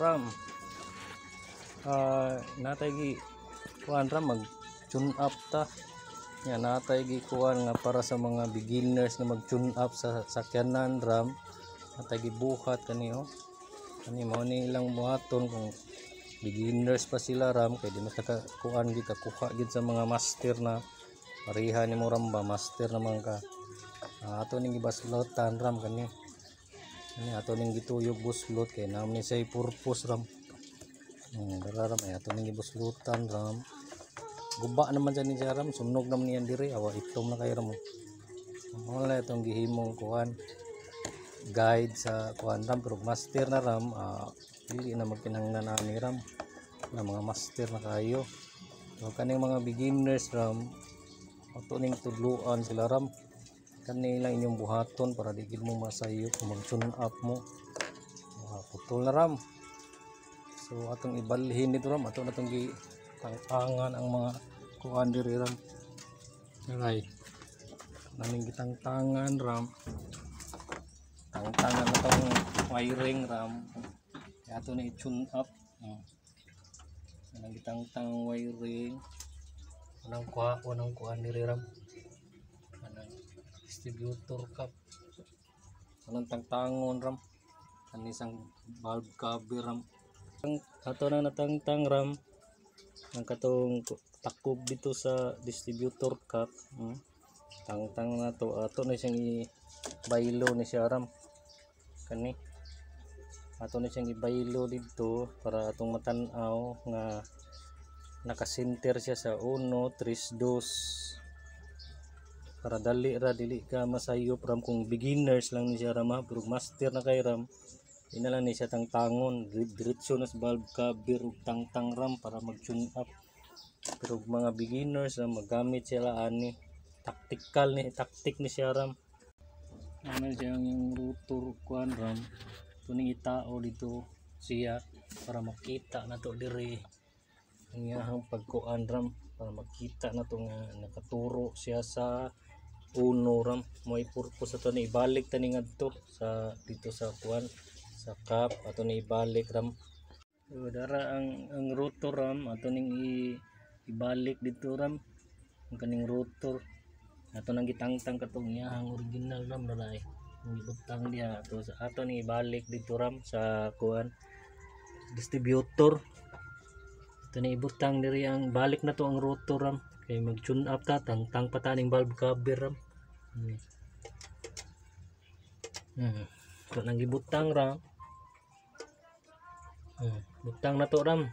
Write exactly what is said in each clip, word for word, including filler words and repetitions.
ram uh, natay gi kuan ram mag tune up ta nya natay gi kuan nga para sa mga beginners nga mag tune up sa sakyanan ram natay gi buhat kani oh kani mao ni ilang buhaton kung beginners pa sila ram kay di makaka kuan gid kakuha gid sa mga master na pareha nimo ram ba master naman ka uh, ato ning gibaslotan ram kani ini ato ning gituyog buslot kay naam ni say purpose ram hmm, dara ay ato ning gibuslutan ram guba naman sa ni ram sunog naman niyan diri awa itom na kay ram wala itong gihimong kuan guide sa kuan ram pero master na ram uh, dili na magkinahanglan ani ram na mga master na kayo so kaning mga beginners ram ato ning tudluan sila ram kanila inyong buhaton para di gid mo masayo kung mag-tune up mo uh, putol na ram so atong ibalhin dito ram ato natong gitangtangan ang mga kuan diri ram right naming gitangtangan ram tangtangan na tong wiring ram ato na i-tune up hmm. Anang gitangtang wiring anang kuha anang kuan diri ram anang distributor cap anang tangtangon ram anisang valve cover ram ato na natangtang ram ang katong takob dito sa distributor cap hmm. Tangtang na to ato na siyang i-baylo ni siya ram kani ato na siyang ibaylo dito para atong matan-aw nga nakasinter siya sa uno, tres, dos para dali ra dili ka masayop ram kung beginners lang ni siya ram ha pero master na kay ram ina lang ni siya tangtangon diretso na sa valve cover ug tangtang ram para mag-tune up pero mga beginners ram magamit sila ani tactical ni tactic ni siya ram ano siya yung rotor kuan ram tuning itao dito siya para makita na to diri ang iyang pagkuan ram para makita na to nga nakaturo siya sa uno ram mo'y purpose ato ni ibalik tani ngadto sa dito sa kuan sa cap ato ni ibalik ram so, dara ang ang rotor ram ato ning i, ibalik dito ram ang kaning rotor ato nang gitangtang katong iyang original ram dara ibutang dia ato sa ato ni ibalik dito ram sa kuan distributor ito ni ibutang diri ang balik na to ang rotor ram kay mag tune up ta tangtang pataning valve cover ram hmm. Hmm. So nang ibutang ram hmm. Butang na to ram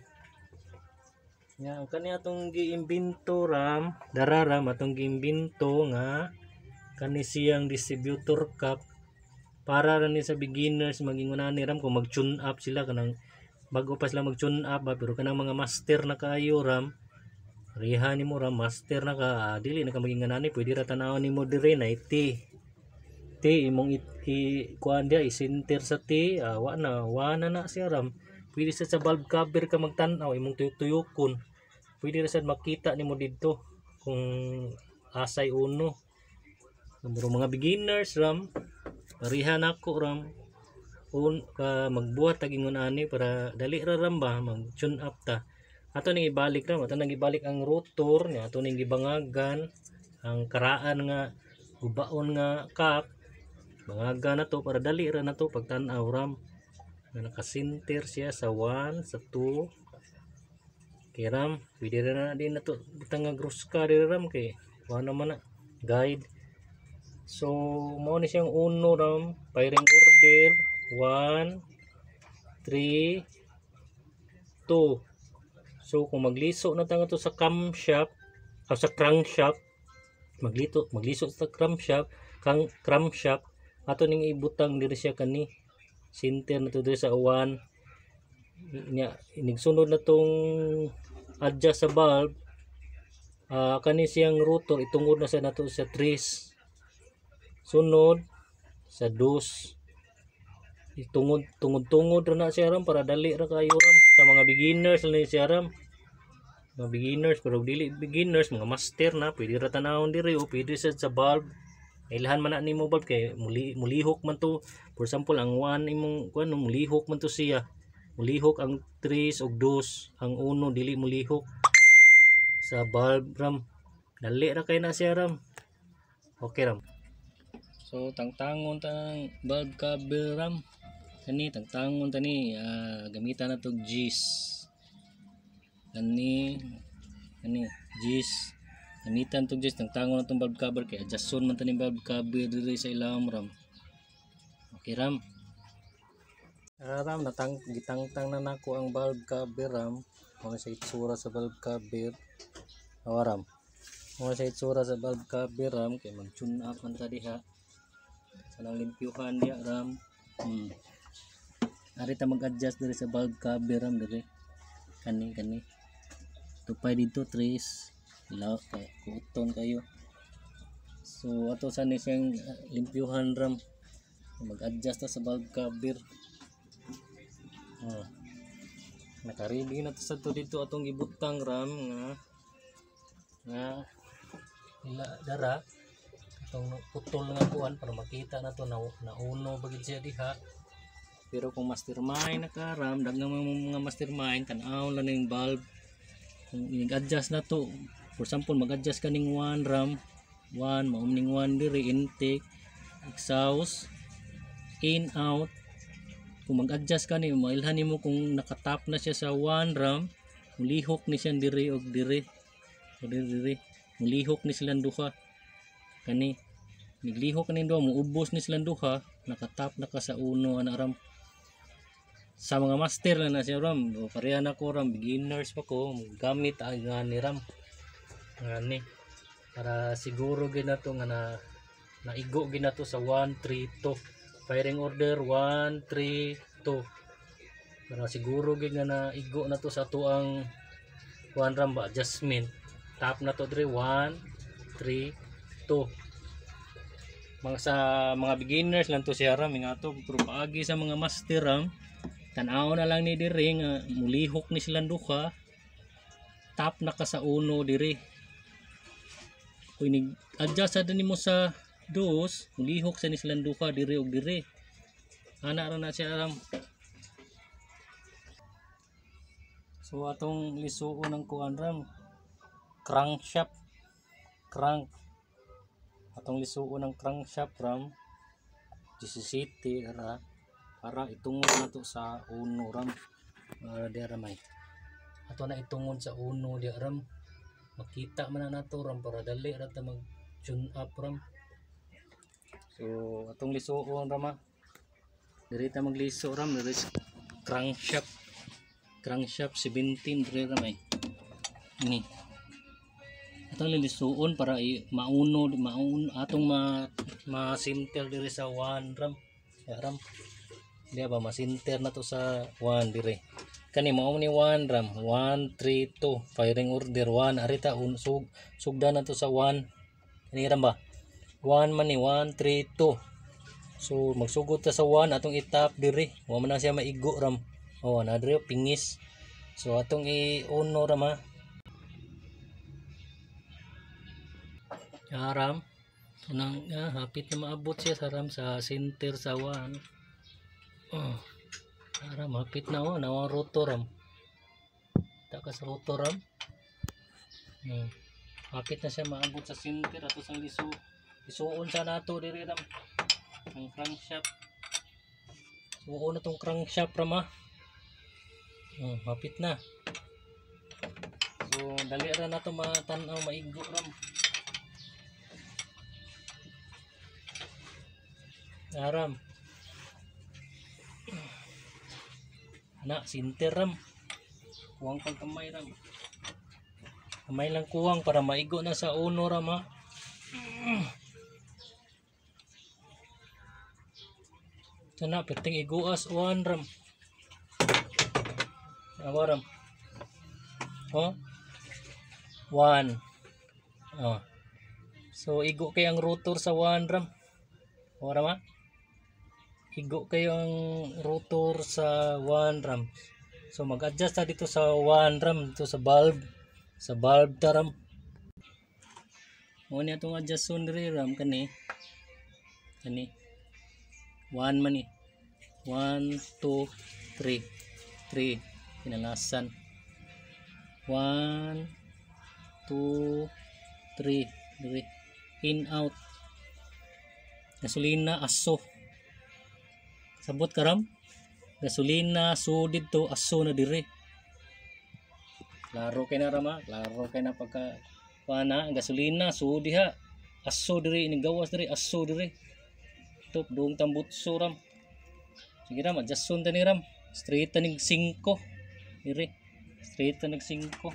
nya ang kani atong giimbento ram dara ram atong giimbento nga kani siyang distributor cap para ra ni sa beginners magingunan ni ram kung mag-tune up sila kanang bago pa sila mag-tune up ba pero kanang mga master na kaayo ram riha nimo ram master na ka ah, dili na ka magingunan ni pwede ra tan-awon nimo diri na iti ti imong i kuan dia isinter sa ti ah, wa na wa na na siya ram pwede sa sa valve cover ka magtan-aw imong tuyok-tuyokon pwede ra sad makita nimo didto kung asay uno mga beginners ram parihan ako ram un ka magbuhat tag ingon ani para dali ra ram ba mag tune up ta ato ning ibalik ram ato nang ibalik ang rotor nya ato ning gibangagan ang karaan nga gubaon nga cap bangagan na to para dali ra na to pagtan-aw ram na nakasinter siya sa one sa two kay ram pwede ra na din na to butang nga gruska diri ram kay wa naman na guide. So mo ni siyang uno ram firing order one three two. So kung magliso na tanga to sa camshaft o sa crankshaft maglito magliso sa crankshaft kang crankshaft ato ning ibutang diri siya kani center na to diri sa one nya inigsunod na tong adjust sa valve uh, kani siyang rotor itungod na sa nato sa tres sunod sa dos itungod tungod-tungod ra na siya ram para dali ra kayo ram sa mga beginners na siya ram mga beginners pero dili beginners mga master na pwede ra tanawon diri o pwede sa sa valve ilahan man na nimo valve kay muli mulihok man to for example ang one imong kuan mulihok man to siya mulihok ang tres ug dos, ang uno dili mulihok sa bulb ram. Dali ra kay na siya ram. Okay ram. So tangtangon tang bulb cover ram. Kani tangtangon tani uh, gamitan na to Gis. Kani kani Gis. Gamitan to Gis tangtangon na tong bulb cover kay adjuston man tani bulb cover diri sa ilang ram. Okay ram. Uh, ram natang gitangtang na nako ang bulb cover ram. Ano sa itsura sa bulb cover. Oh, ram. Ano sa itsura sa bulb cover ram kay mag-tune up man ta diha. Sanang limpyuhan diha ram. Hmm. Ari ta mag-adjust diri sa bulb cover ram diri. Kani kani. Tupay dito tres. Law kay kuton kayo. So ato sa ni siyang limpyuhan ram. Mag-adjust ta sa bulb cover. Oh. Naka-ready na to sa to dito atong gibutang ram nga nga ila dara itong putol nga kuan para makita na to na nauno bagid siya diha. Pero kung mastermind na ka ram, daghang mga mastermind tan-aw lang ning bulb. Kung i-adjust na to, for example mag-adjust ka ning one ram, one maum ning one diri intake, exhaust, in out. Kung mag-adjust ka ni, mailhan nimo kung nakatap na siya sa one ram, mulihok ni siya diri og diri. O diri diri, mulihok ni silang duha. Kani niglihok kanin duha, muubos ni silang duha, nakatap na ka sa uno ana ram. Sa mga master na na siya ram, o pareha na ko ram, beginners pa ko, gamit ang nga ni ram. Ngani para siguro gid nato nga na naigo gid nato sa one three two. Firing order one three two. Para siguro gid nga naigo na to sa ato ang one ram ba adjustment. Tap na to dre one three two. Mga sa mga beginners lang to siya ram nga to, pero paagi sa mga master ram, tan-aw na lang ni diri nga mulihok ni silang duha, tap na ka sa uno diri. Kung ni-adjust sa nimo sa dos, mulihok sa ni silang duha diri og diri. Ana ra na siya ram. So atong lisuon ng kuan ram, crankshaft, crank. Atong lisuon ng crankshaft ram, seventeen ra para itungod nato sa uno ram. Uh, di ramay. Ato na itungod sa uno di ram. Makita man na nato ram para dali ra ta mag tune up ram. So atong lisuon ram. Diri ta magliso ram diri crankshaft. Crankshaft seventeen diri ramay. Ini. Atong lisuon para i mauno maun atong ma ma-center diri sa one ram. Ya ram. Di ba masinter na to sa one dire. Kani mao ni one ram one three two firing order one arita unsug sugdan na to sa one. Kani ram ba? one man ni one three two. So magsugod ta sa one atong itap dire. Wa man na siya maigo ram. Oh na dire pingis. So atong i-uno ram ha. Ya ram. Unang ah, hapit na maabot siya sa ram sa center sa one. Oh, ram hapit na oh, nawang rotor ram. Takas rotor ram. Hmm. Hapit na siya maabot sa center ato sang liso. Isuon sa nato diri ram. Ang crankshaft. Suon na tong crankshaft ram ha. Hmm, hapit na. So dali ra nato matan-aw maigo ram. Aram. Na center ram. Kuwang pag kamay ram. Kamay lang kuwang para maigo na sa uno ram ha. Sana peting iguas one ram. Awa ram. Oh. one. Oh. So igo kay ang rotor sa one ram. O ram ha. Igo kayo ang rotor sa one ram. So mag-adjust ta dito sa one ram, dito sa bulb, sa bulb ta ram. Mo ni atong adjust on diri ram kani. Kani. one man ni. one two three. three kinalasan. One, two, three. Diri. In out. Gasolina aso. Sabot karam. Gasolina aso dito, aso na diri. Klaro kay na rama, klaro kay na pagka kuana gasolina aso diha. Aso diri ini gawas diri, aso diri. Top dong tambutso ram. Sige ram, adjuston tani ram. Straight tanig singko. Diri. Straight tanig singko.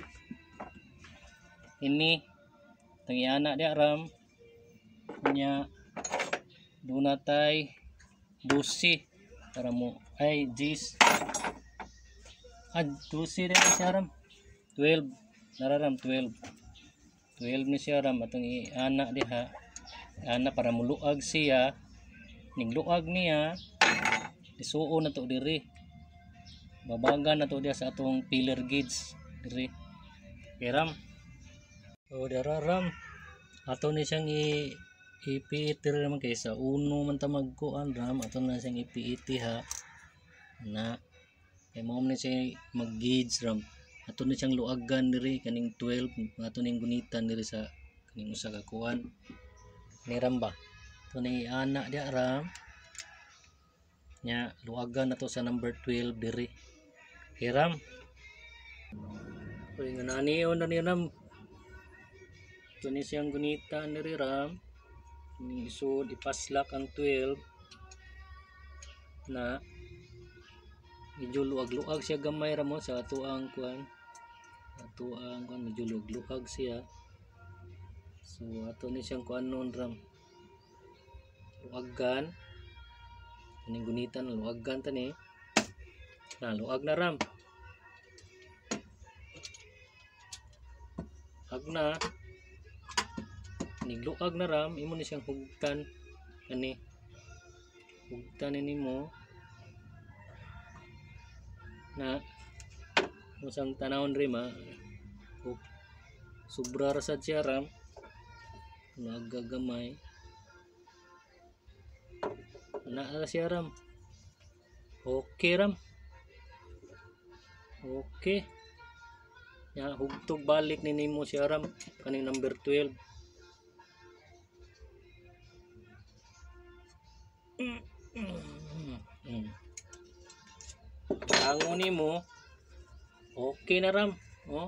Ini tangyana dia ram. Nya dunatay dusi para mo ay jis. Ad dusi din siya ram. twelve nararam twelve. twelve ni siya ram atong iana diha. Ana para muluag siya. Nigluag niya isuo na to diri, babaga na to dia sa atong pillar gauge diri. Kiram o dararam ato ni siyang i ipiitir naman kaysa uno man ta magkuan ram ato na siyang ipiiti ha na kay mo man siya mag gauge ram ato ni siyang luagan diri kaning twelve ato ning gunitan diri sa kaning usa ka kuan ni ram ba. Ito ni anak dia ram nya luagan na to sa number twelve diri. Hiram oy nga naniyon na ni ram. Ito ni siyang gunitan diri ram ni isud ipaslak ang twelve na medyo luag-luag siya gamay ram mo sa ato ang kuan ato ang kuan medyo luag-luag siya. So ato ni siyang kuan non ram luagan kaning gunitan luagan tani na luag na ram ag na nigluag na ram imo ni siyang hugtan kani hugtan ni mo na musang tanawon rima sobra ra sad siya ram nagagamay na siya ram. Okay ram. Okay. Ya hugtog balik ni nimo siya ram kaning number twelve. Tango nimo. Okay na ram. Oh.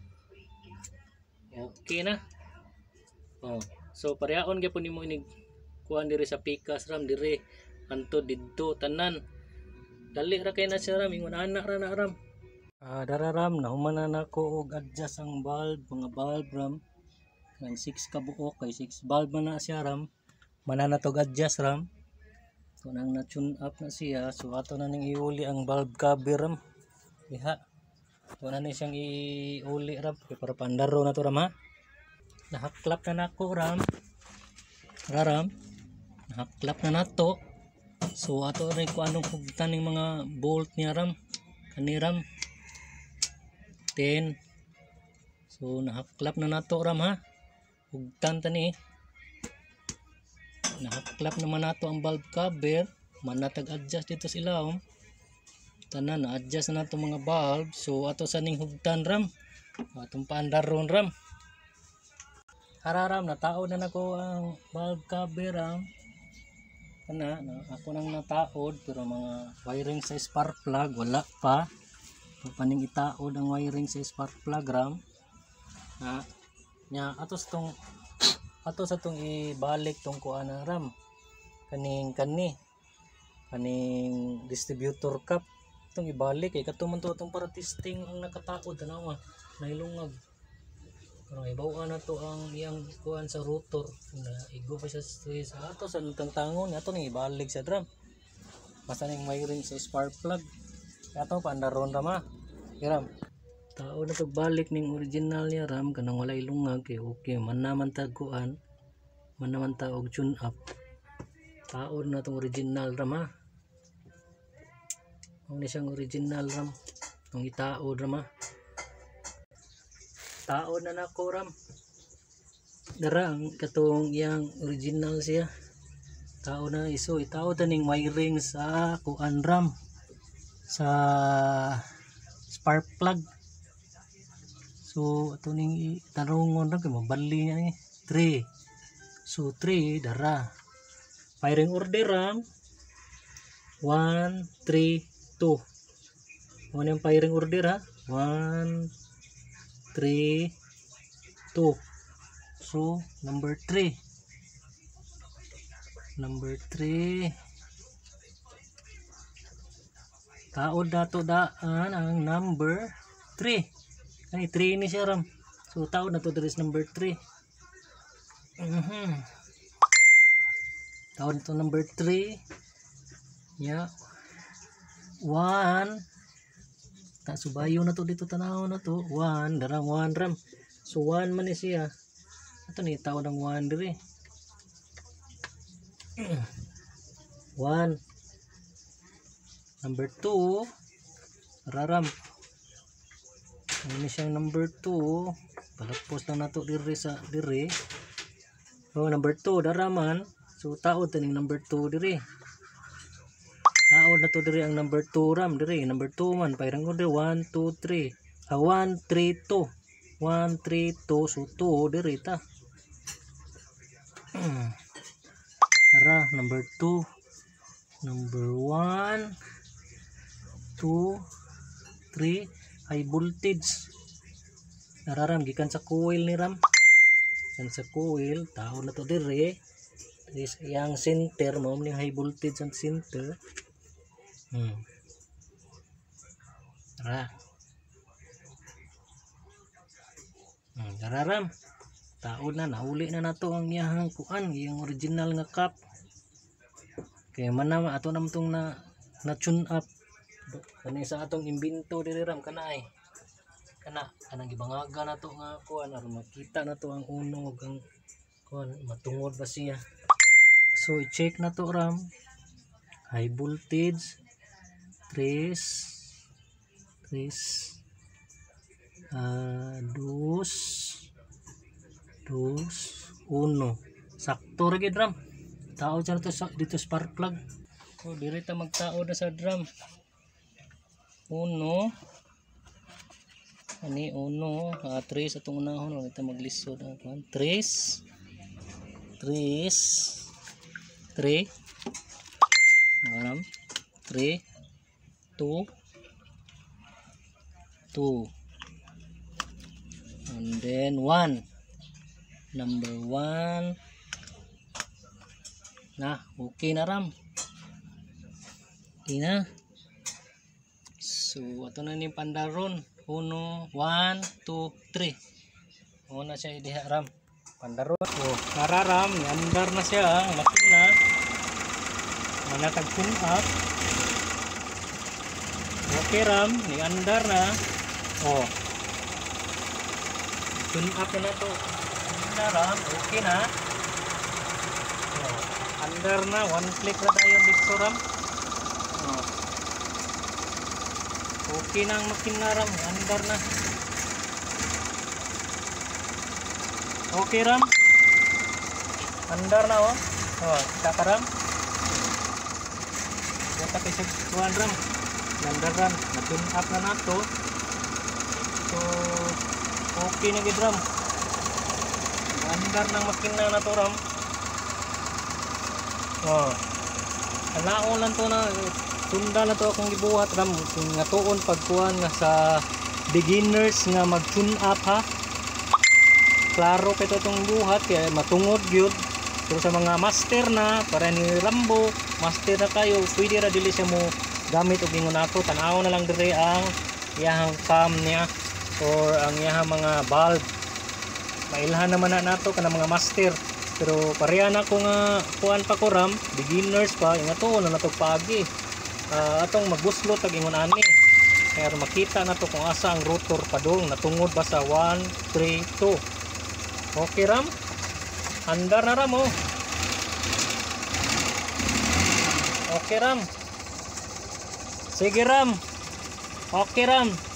Okay na. Oh. So parehaon gyapon nimo inig kuan diri sa pikas ram diri anto didto tanan dali ra kay na siya ram ingon anak ra na ram. Ah dararam nahumanan nako og adjust ang bulb mga bulb ram kan six ka buok kay six bulb man na siya ram manana to adjust ram. So nang na tune up na siya so ato na ning iuli ang bulb cover ram diha. So na ni siyang iuli ram para pandaro na to ram ha. Nahaklap na nako ram. Raram nakaklap na nato. So ato rin kung anong hugtan ng mga bolt niya ram kaniram ten. So nakaklap na nato ram ha hugtan tani nakaklap naman nato ang bulb cover manatag adjust dito sa ilawom tanan na adjust na nato mga bulb. So ato sa ning hugtan ram atong paandaron ram hararam nataod na nako ang bulb cover ram kana na ako nang nataod pero mga wiring sa spark plug wala pa paning itaod ang wiring sa spark plug ram na nya atos tong atos sa tong ibalik tong kuan ram kaning kani kaning distributor cap tong ibalik kay katuman to tong para testing ang nakataod tanawa nailungag. Pero ibaw na to ang iyang kuan sa rotor na igo pa siya sa ato sa nutang tangon ato ni ibalik sa drum basta ning wiring sa spark plug ato pandaron ra ma ram tao na to balik ning original niya ram kanang wala ilungag kay okay man naman tag kuan man naman ta og tune up tao na tong original ram ha ang ni siyang original ram tong itaod ram ha taon na nako ram dara ang katong yang original siya tao na iso itaod ning wiring sa kuan ram sa spark plug. So ato ning tarungon ra kay mabali niya ni three. So three dara. Firing order ram one three two. Ano yung firing order ha? one three two. So number three. Number three. Taod dato daan ang number three. Ay three ni siya ram. So taod na to there is number three. Mhm. Taod to number three. Yeah. one. Ta subayo na to dito tanaw na to. one darang one ram. So one man ni siya. Ato ni taod ang one dire. one. Number two raram. Ini siyang number two. Palapos lang nato dire sa dire. So number two daraman. So taod taning number two dire. Taod na to dire ang number two ram dire. Number two man pairang order one two three. Ah one three two. one three two so two dire ta. Tara number two. Number one two three high voltage. Nararam gikan sa coil ni ram. Gikan sa coil taon na to dire. Is yang center mo ni high voltage ang center. Hmm. Tara. Hmm, nararam. Taon na nahuli na nato ang iyang kuan, yung original nga cup. Kaya man na ato nam tong na na tune up. Kani sa atong imbento diri ram kana ay kana kanang gibangaga na to nga kuan aron makita na to ang uno ug ang kuan matungod ba siya. So i-check na to ram. High voltage tres tres uh, dos dos uno sakto ra gid ram. Tao dyan to sa dito spark plug. So diri ta magtao na sa drum. Uno ani uno ah, tres atong unahon ito maglisod ang tres tres three aram three two two and then one number one na okay na ram okay na. So ato na ni pandaron uno one two three una siya diha ram pandaron. Oh nararam andar na siya ang makina manatag tune up. Okay ram ni andar na. Oh tune up na to na ram okay na. Oh, andar na one click na tayo dito ram. Oh. Okay na ang makina ram andar na. Okay ram andar na oh. Oh kita ka ram kita kay tuan ram andar ram na tune up na nato. So okay na gid ram andar nang makina na to ram. Oh alaon lang to na tunda na to akong gibuhat ram nga tuon pagkuhan nga sa beginners nga mag tune up ha. Klaro kay to tong buhat kaya matungod gyud. Pero sa mga master na para ni Rambo master na kayo pwede ra dili siya mo gamit og ingon nato tan-aw na lang dire ang iyang cam niya or ang iyang mga valve. Mailhan naman na nato kana mga master. Pero pareha na ko nga kuan pa ko ram beginners pa nga tuon na nato paagi. Uh, atong magbuslot tag ingon ani kaya makita na to kung asa ang rotor padung natungod ba sa one three two. Okay ram andar na ram oh. Okay ram sige ram okay ram.